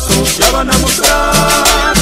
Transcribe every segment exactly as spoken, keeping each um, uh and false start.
pasos ya van a mostrar.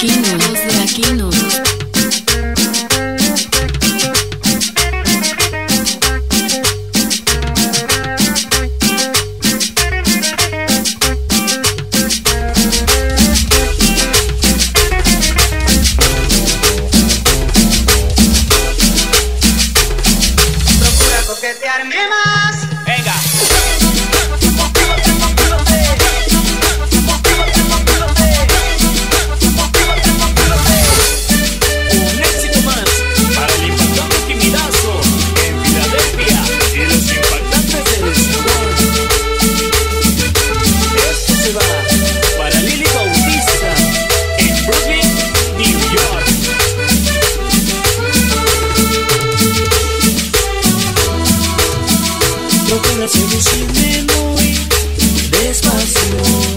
Aquino, los de Aquino. Procura seducirme muy despacio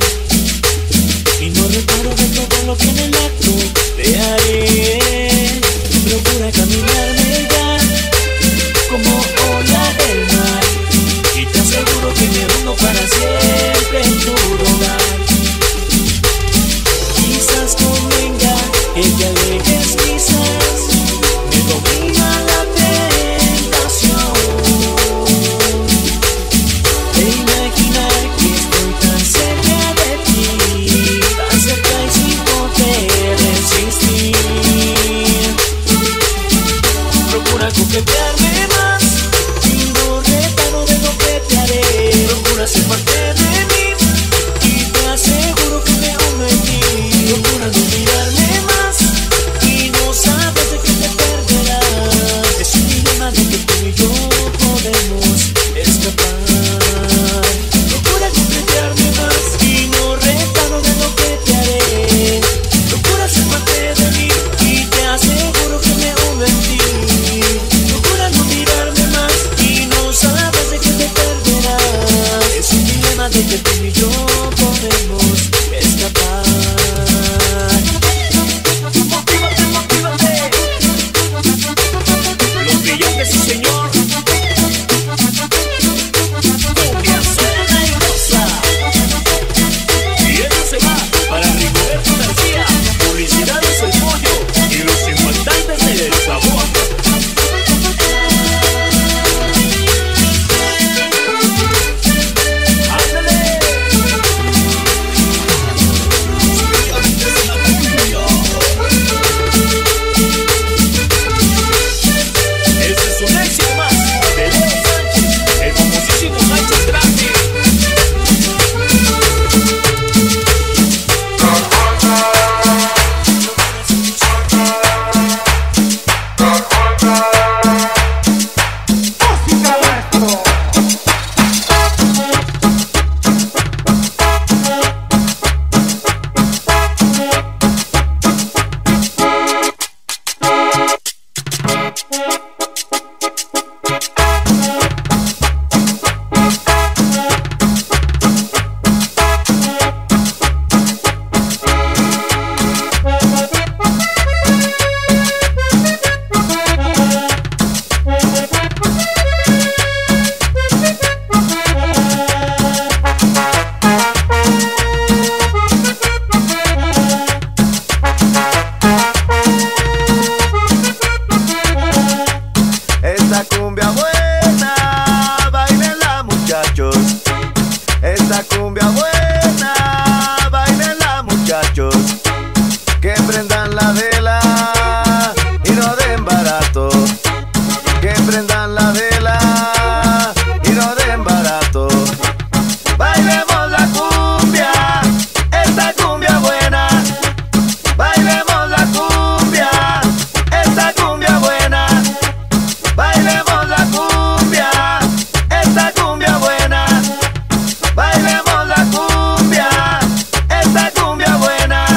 y no reparo de todo lo que en el acto te haré. Procura caminarme ya como ola del mar y te aseguro que me hundo para siempre en tu hogar. Quizás convenga que te alejes, quizás me domina la tentación de imaginar que estoy tan cerca de ti, tan cerca y sin poder resistir. Procura coquetearme más y no reparo de lo que te haré. Procura ser parte de mí y te aseguro que me uno en ti. Procura no mirarme más y no sabes de qué te perderás. Es un dilema de que tú y yo podemos escapar. Procura coquetearme más y no reparo de lo que te haré. Procura ser parte de mí y te aseguro que me uno en ti. Procura no mirarme más y no sabes de qué te perderás. Es un dilema de que tú y yo podemos escapar. Motívate, motívate. Los brillantes, sí señor. Cumbia suena y goza. Y esto se va para Rigoberto García. Publicidades El Pollo y los infantantes del sabor. ¡Ándale! Este es un éxito más de Leo Sánchez, el famosísimo Sánchez Grande. Esta cumbia buena, bailenla muchachos. Esta cumbia buena, bailenla muchachos. Que prendan la vela y no den barato. Que prendan la vela y no den barato. Bailemos la cumbia, esta cumbia buena. Bailemos la cumbia, esta cumbia buena. Bailemos la cumbia, esta cumbia buena. Bailemos la cumbia, esta cumbia buena.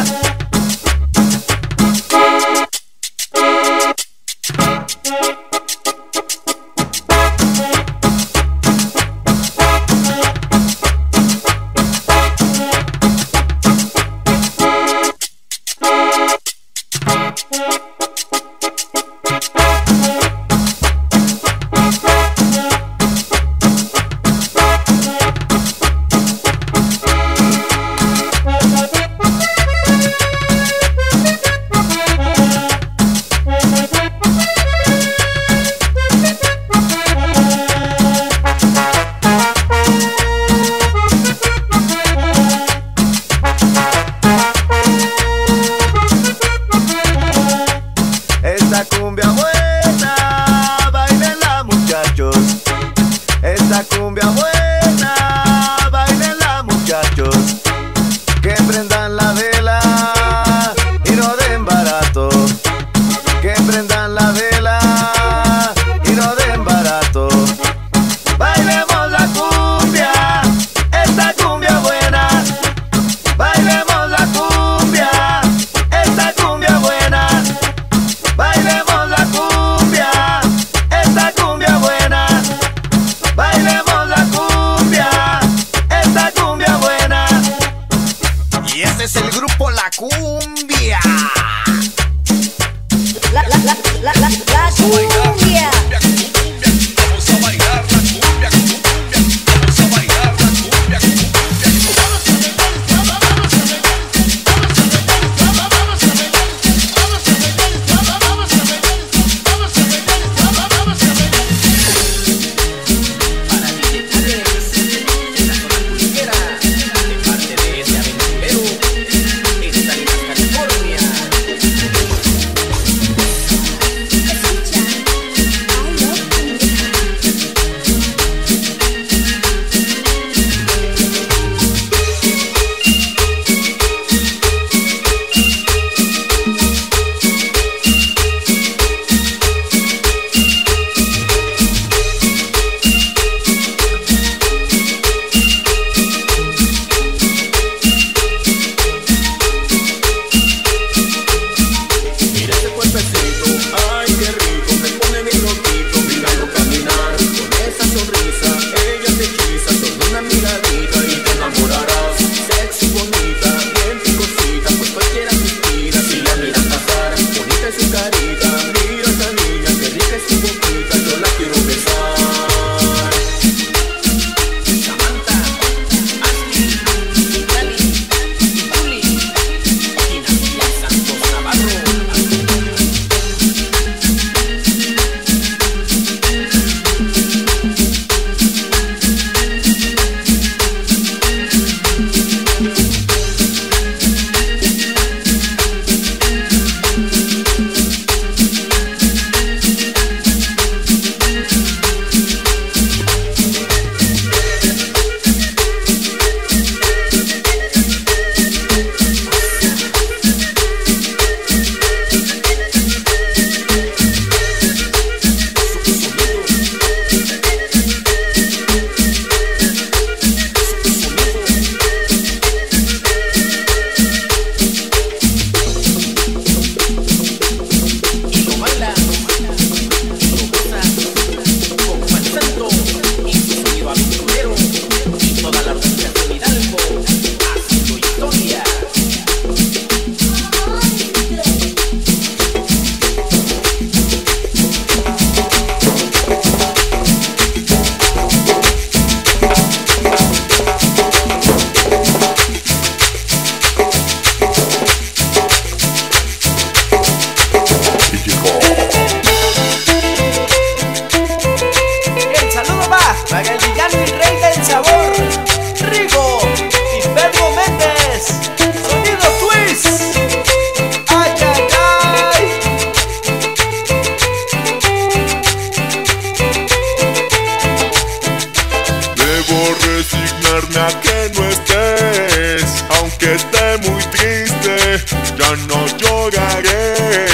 ya no lloraré.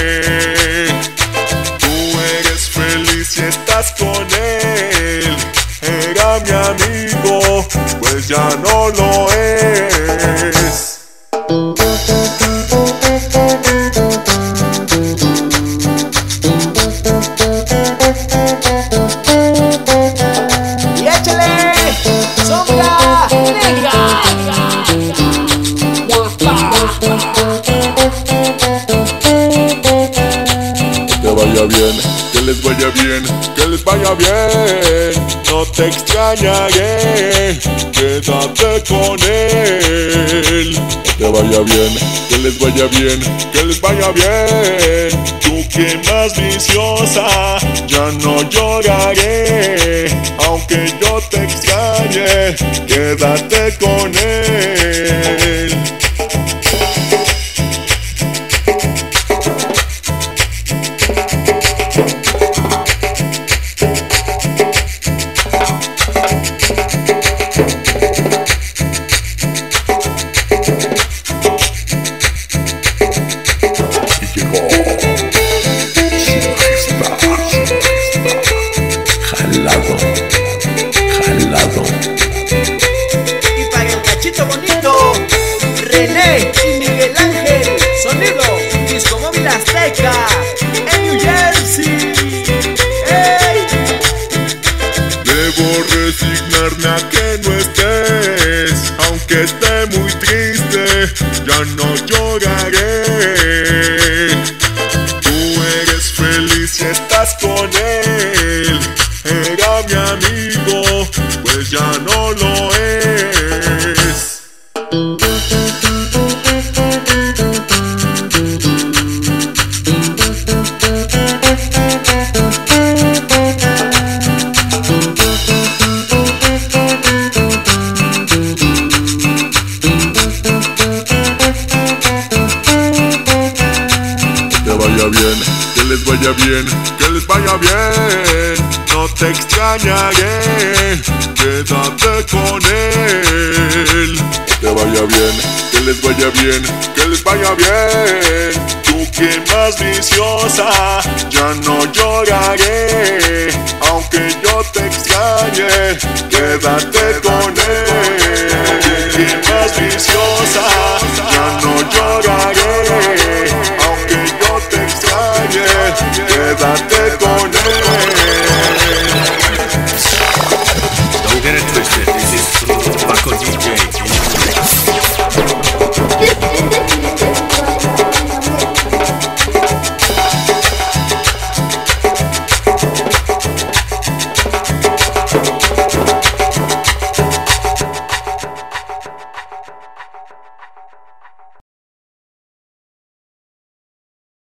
Tú eres feliz y estás con él. Era mi amigo, pues ya no lo es. Y échale sombra negra. Que vaya bien, que les vaya bien, que les vaya bien. No te extrañaré, quédate con él. Que vaya bien, que les vaya bien, que les vaya bien. Tú que más viciosa, ya no lloraré. Aunque yo te extrañe, quédate con él. Jalado, jalado. Y para el cachito bonito, René y Miguel Ángel. Sonido Disco Móvil Azteca en New Jersey. ¡Ey! Debo resignarme a que no estés, aunque esté muy triste, ya no lloraré. Tú eres feliz y estás con él. Era mi amigo, pues ya no lo es. Que vaya bien, que les vaya bien, que les vaya bien. No te extrañaré, quédate con él. Que vaya bien, que les vaya bien, que les vaya bien. Tú que más viciosa, ya no lloraré. Aunque yo te extrañe, quédate con él.